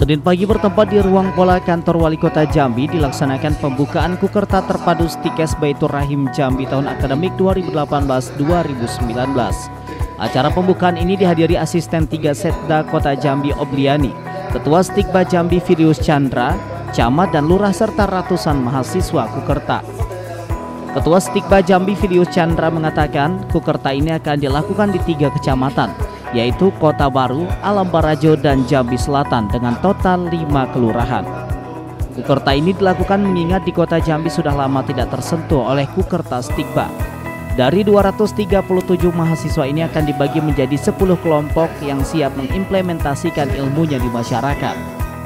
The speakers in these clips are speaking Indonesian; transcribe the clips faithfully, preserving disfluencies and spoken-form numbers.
Senin pagi bertempat di ruang pola kantor Wali Kota Jambi dilaksanakan pembukaan Kukerta Terpadu Stikes Baitur Rahim Jambi tahun akademik dua ribu delapan belas dua ribu sembilan belas. Acara pembukaan ini dihadiri Asisten tiga Setda Kota Jambi Obliani, Ketua Stikba Jambi Virius Chandra, Camat dan Lurah serta ratusan mahasiswa Kukerta. Ketua Stikba Jambi Virius Chandra mengatakan Kukerta ini akan dilakukan di tiga kecamatan, yaitu Kota Baru, Alam Barajo, dan Jambi Selatan dengan total lima kelurahan. Kukerta ini dilakukan mengingat di Kota Jambi sudah lama tidak tersentuh oleh Kukerta Stikba. Dari dua ratus tiga puluh tujuh mahasiswa ini akan dibagi menjadi sepuluh kelompok yang siap mengimplementasikan ilmunya di masyarakat.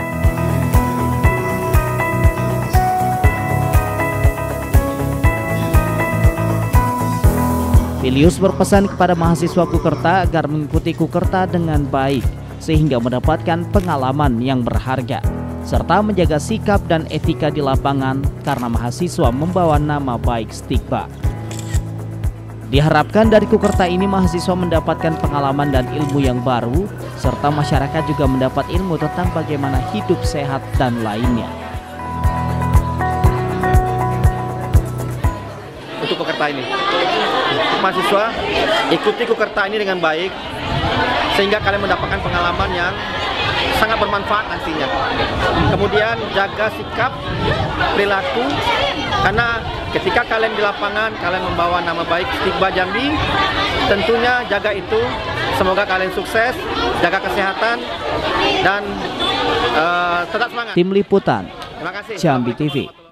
Vilius berpesan kepada mahasiswa Kukerta agar mengikuti Kukerta dengan baik sehingga mendapatkan pengalaman yang berharga serta menjaga sikap dan etika di lapangan karena mahasiswa membawa nama baik Stikba. Diharapkan dari Kukerta ini mahasiswa mendapatkan pengalaman dan ilmu yang baru serta masyarakat juga mendapat ilmu tentang bagaimana hidup sehat dan lainnya. Untuk Kukerta ini, mahasiswa ikuti Kukerta ini dengan baik sehingga kalian mendapatkan pengalaman yang sangat bermanfaat nantinya. Kemudian jaga sikap, perilaku, karena ketika kalian di lapangan kalian membawa nama baik Stikba Jambi, tentunya jaga itu. Semoga kalian sukses, jaga kesehatan dan uh, tetap semangat. Tim Liputan Terima kasih. Jambi T V.